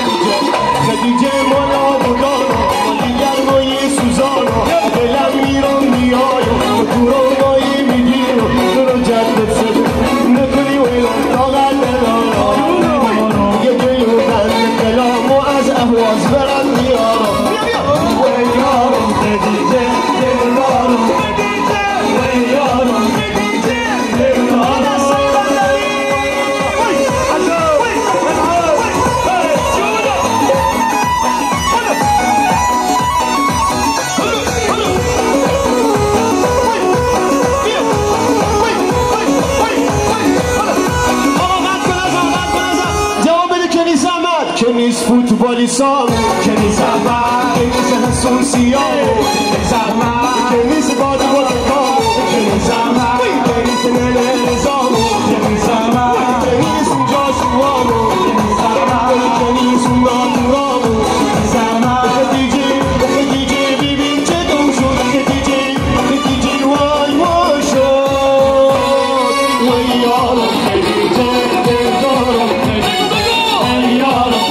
خدیجه مالا بودانا مالی گرمایی سوزانا دلم میرم میایم و تو رو مایی میگیرم تو رو جدت زد نکنی ویلان طاقت ندارم یه جلو بند کلام و از احواز برم میارم ویارم خدیجه دلدارم خدیجه ویارم خدیجه دلدارم کنیز فوتبالی سال کنیز اول کنیز حسون سیاه کنیز اول کنیز بادی بادی کام کنیز اول کنیز ننه نظام کنیز اول کنیز اونجا شوامو کنیز اول کنیز اون ناتورامو کنیز اول خدیجه خدیجه ببین چه دم شد خدیجه خدیجه وای وای شد وای یارم خدیجه دلدارم خدیجه یارم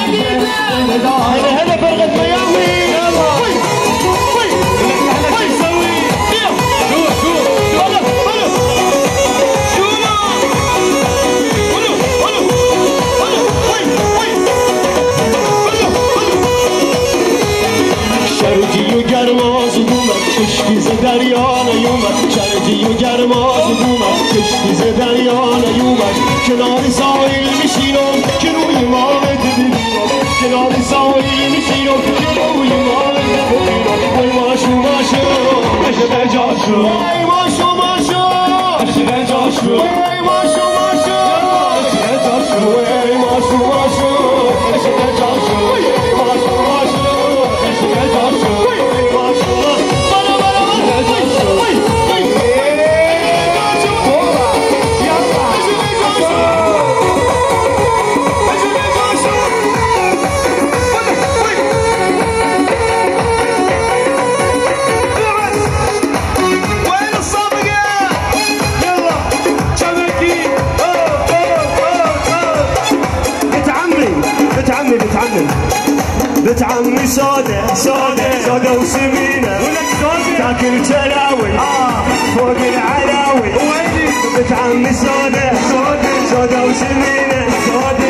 هلا فرقة ميامي يلا وي وي وي سوي شو هلا هلا شنو هلا هلا هلا وي وي شرجي وگرماز بومد کشتی ز دریا نیومد شرجی و گرماز بومد کشتی ز دریا نیومد کنار ساحل میشینم که روی ماه کنار ساحل میشینم که روی ماه وای ماشو ماشو عشق جاشو وای ماشو ماشو عشق جاشو وای ماشو ماشو عشق جاشو وای ماشو ماشو عشق جاشو وای ماشو ماشو عشق جاشو وای ماشو بالا بالا وای وای بنت عمي سودة سودة سودة وسمينة ولك سودة تاكل تلاوي فوق العلاوي بنت عمي سودة سودة سودة وسمينة سودة